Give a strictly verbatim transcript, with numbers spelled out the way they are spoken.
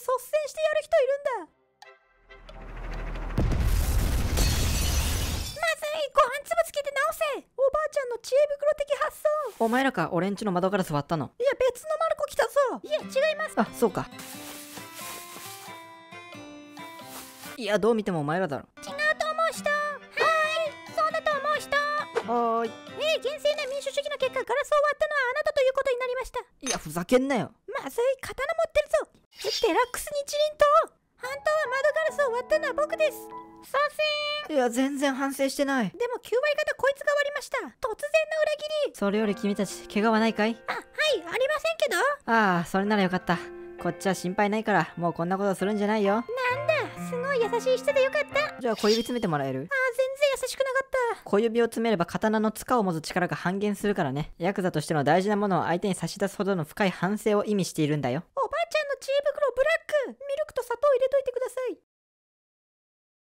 率先してやる人いるんだ。まずい、ご飯粒つけて直せ。おばあちゃんの知恵袋的発想。 お前らか、俺んちの窓ガラス割ったの。 いや、別のマルコ来たぞ。いえ、違います。 あ、そうか。いや、どう見てもお前らだろ。 違うと思う人。はーい、そうだと思う人。 はーい。 えー、厳正な民主主義の結果、ガラスを割ったのはあなたということになりました。 いや、ふざけんなよ。 まずい、刀持ってるぞ。デラックス日輪刀。本当は窓ガラスを割ったのは僕です。させーん。 いや、全然反省してない。 でもきゅう割方こいつが割りました。突然の裏切り。 それより君たち、怪我はないかい？ あ、はい、ありませんけど。 ああ、それならよかった。こっちは心配ないから、もうこんなことするんじゃないよ。 なんだ、すごい優しい人でよかった。 じゃあ小指詰めてもらえる？ あー、全然優しくなかった。 小指を詰めれば刀の塚を持つ力が半減するからね。ヤクザとしての大事なものを相手に差し出すほどの深い反省を意味しているんだよ。 お